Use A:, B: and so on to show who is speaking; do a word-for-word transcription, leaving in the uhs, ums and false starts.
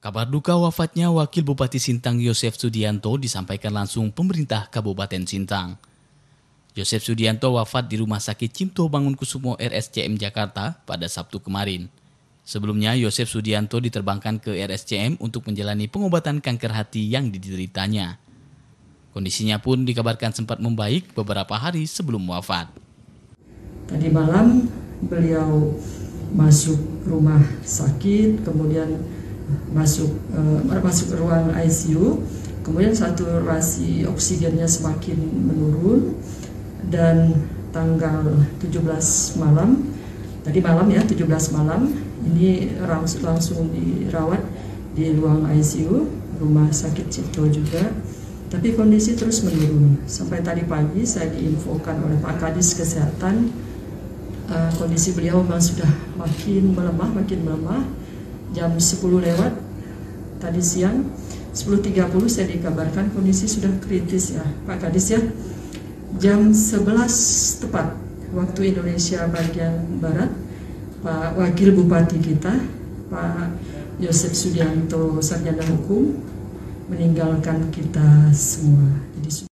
A: Kabar duka wafatnya Wakil Bupati Sintang Yosef Sudianto disampaikan langsung pemerintah Kabupaten Sintang. Yosef Sudianto wafat di Rumah Sakit Cipto Bangunkusumo R S C M Jakarta pada Sabtu kemarin. Sebelumnya, Yosef Sudianto diterbangkan ke R S C M untuk menjalani pengobatan kanker hati yang dideritanya. Kondisinya pun dikabarkan sempat membaik beberapa hari sebelum wafat.
B: Tadi malam beliau masuk rumah sakit, kemudian masuk uh, masuk ruang I C U, kemudian saturasi oksigennya semakin menurun, dan tanggal tujuh belas malam, tadi malam ya tujuh belas malam, ini langsung, langsung dirawat di ruang I C U, rumah sakit Cipto juga, tapi kondisi terus menurun. Sampai tadi pagi saya diinfokan oleh Pak Kadis Kesehatan, uh, kondisi beliau memang sudah makin melemah, makin melemah. Jam sepuluh lewat tadi siang, sepuluh tiga puluh saya dikabarkan kondisi sudah kritis ya Pak Kadis ya. Jam sebelas tepat waktu Indonesia bagian Barat, Pak Wakil Bupati kita, Pak Yosef Sudianto Sarjana Hukum, meninggalkan kita semua. Jadi